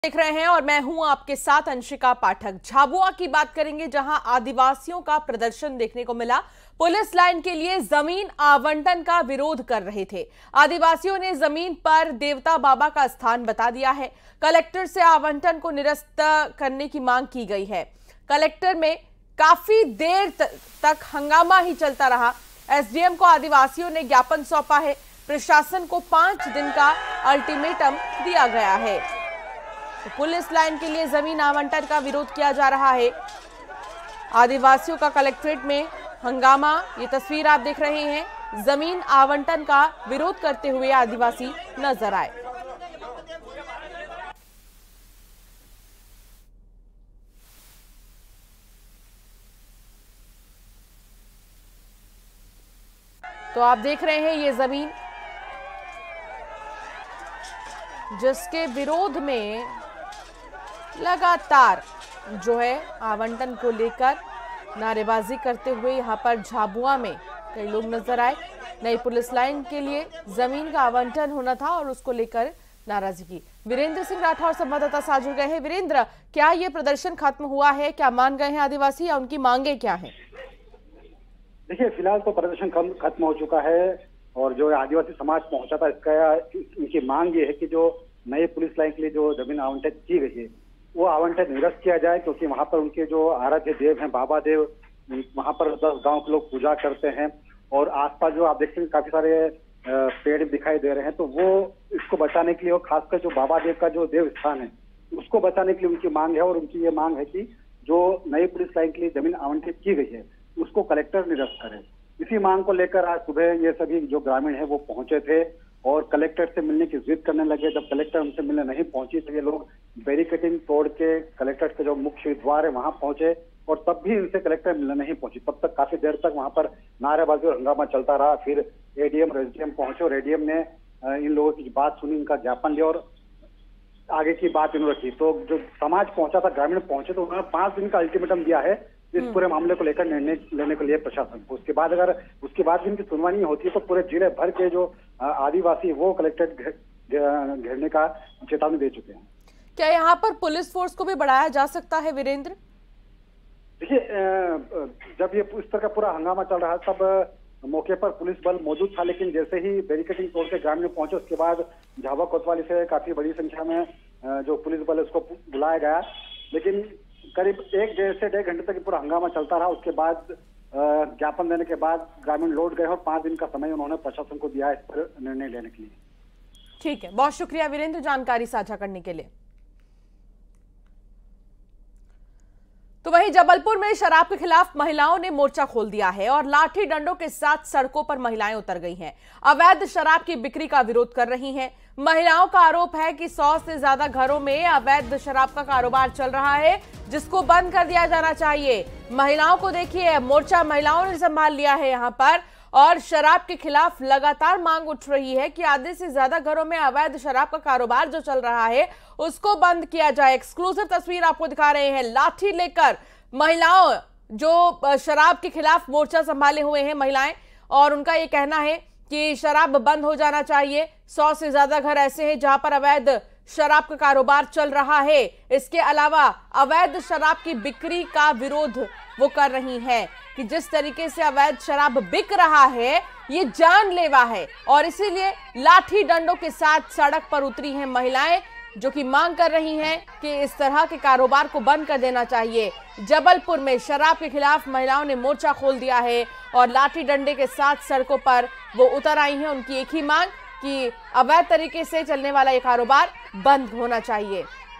देख रहे हैं और मैं हूं आपके साथ अंशिका पाठक। झाबुआ की बात करेंगे, जहां आदिवासियों का प्रदर्शन देखने को मिला। पुलिस लाइन के लिए जमीन आवंटन का विरोध कर रहे थे। आदिवासियों ने जमीन पर देवता बाबा का स्थान बता दिया है। कलेक्टर से आवंटन को निरस्त करने की मांग की गई है। कलेक्टर में काफी देर तक हंगामा ही चलता रहा। एसडीएम को आदिवासियों ने ज्ञापन सौंपा है। प्रशासन को 5 दिन का अल्टीमेटम दिया गया है। तो पुलिस लाइन के लिए जमीन आवंटन का विरोध किया जा रहा है। आदिवासियों का कलेक्ट्रेट में हंगामा, ये तस्वीर आप देख रहे हैं। जमीन आवंटन का विरोध करते हुए आदिवासी नजर आए। तो आप देख रहे हैं ये जमीन जिसके विरोध में लगातार जो है आवंटन को लेकर नारेबाजी करते हुए यहां पर झाबुआ में कई लोग नजर आए। नई पुलिस लाइन के लिए जमीन का आवंटन होना था और उसको लेकर नाराजगी की। वीरेंद्र सिंह राठौर संवाददाता साथ जुड़ गए हैं। वीरेंद्र, क्या ये प्रदर्शन खत्म हुआ है? क्या मान गए हैं आदिवासी या उनकी मांगे क्या है? देखिए, फिलहाल तो प्रदर्शन खत्म हो चुका है और जो आदिवासी समाज पहुंचा था इसका इनकी मांग ये है कि जो नई पुलिस लाइन के लिए जो जमीन आवंटित की गई है वो आवंटन निरस्त किया जाए, क्योंकि वहां पर उनके जो आराध्य देव हैं बाबा देव, वहां पर 10 गांव के लोग पूजा करते हैं और आसपास जो आप देखते हैं काफी सारे पेड़ दिखाई दे रहे हैं। तो वो इसको बचाने के लिए और खासकर जो बाबा देव का जो देव स्थान है उसको बचाने के लिए उनकी मांग है। और उनकी ये मांग है कि जो नई पुलिस लाइन के लिए जमीन आवंटित की गई है उसको कलेक्टर निरस्त करे। इसी मांग को लेकर आज सुबह ये सभी जो ग्रामीण है वो पहुंचे थे और कलेक्टर से मिलने की जिद करने लगे। जब कलेक्टर उनसे मिलने नहीं पहुंची तो ये लोग बैरिकेडिंग तोड़ के कलेक्टर के जो मुख्य द्वार है वहां पहुंचे और तब भी इनसे कलेक्टर मिलने नहीं पहुंची। तब तक काफी देर तक वहां पर नारेबाजी और हंगामा चलता रहा। फिर एडीएम और एसडीएम पहुंचे और एडीएम ने इन लोगों की बात सुनी, इनका ज्ञापन लिया और आगे की बात इन्होंने रखी। तो जो समाज पहुंचा था, ग्रामीण पहुंचे, तो उन्होंने 5 दिन का अल्टीमेटम दिया है इस पूरे मामले को लेकर निर्णय लेने के लिए प्रशासन को। उसके बाद अगर उसके बाद भी इनकी सुनवाई नहीं होती है तो पूरे जिले भर के जो आदिवासी वो कलेक्ट्रेट घेरने का चेतावनी दे चुके हैं। क्या यहाँ पर पुलिस फोर्स को भी बढ़ाया जा सकता है वीरेंद्र? देखिए, जब ये इस तरह का पूरा हंगामा चल रहा तब मौके पर पुलिस बल मौजूद था, लेकिन जैसे ही बैरिकेडिंग तोड़ के ग्रामीण पहुंचे उसके बाद झाबुआ कोतवाली से काफी बड़ी संख्या में जो पुलिस बल है उसको बुलाया गया। लेकिन करीब 1.5 घंटे तक पूरा हंगामा चलता रहा। उसके बाद ज्ञापन देने के बाद ग्रामीण लौट गए और 5 दिन का समय उन्होंने प्रशासन को दिया इस पर निर्णय लेने के लिए। ठीक है, बहुत शुक्रिया वीरेंद्र जानकारी साझा करने के लिए। तो वहीं जबलपुर में शराब के खिलाफ महिलाओं ने मोर्चा खोल दिया है और लाठी डंडों के साथ सड़कों पर महिलाएं उतर गई हैं। अवैध शराब की बिक्री का विरोध कर रही हैं। महिलाओं का आरोप है कि 100 से ज्यादा घरों में अवैध शराब का कारोबार चल रहा है, जिसको बंद कर दिया जाना चाहिए। महिलाओं को देखिए, मोर्चा महिलाओं ने संभाल लिया है यहां पर और शराब के खिलाफ लगातार मांग उठ रही है कि आधे से ज्यादा घरों में अवैध शराब का कारोबार जो चल रहा है उसको बंद किया जाए। एक्सक्लूसिव तस्वीर आपको दिखा रहे हैं। लाठी लेकर महिलाओं जो शराब के खिलाफ मोर्चा संभाले हुए हैं महिलाएं, और उनका ये कहना है कि शराब बंद हो जाना चाहिए। 100 से ज्यादा घर ऐसे हैं जहां पर अवैध शराब का कारोबार चल रहा है। इसके अलावा अवैध शराब की बिक्री का विरोध वो कर रही हैं कि जिस तरीके से अवैध शराब बिक रहा है ये जानलेवा है और इसीलिए लाठी डंडों के साथ सड़क पर उतरी हैं महिलाएं, जो कि मांग कर रही हैं कि इस तरह के कारोबार को बंद कर देना चाहिए। जबलपुर में शराब के खिलाफ महिलाओं ने मोर्चा खोल दिया है और लाठी डंडे के साथ सड़कों पर वो उतर आई हैं। उनकी एक ही मांग कि अवैध तरीके से चलने वाला ये कारोबार बंद होना चाहिए।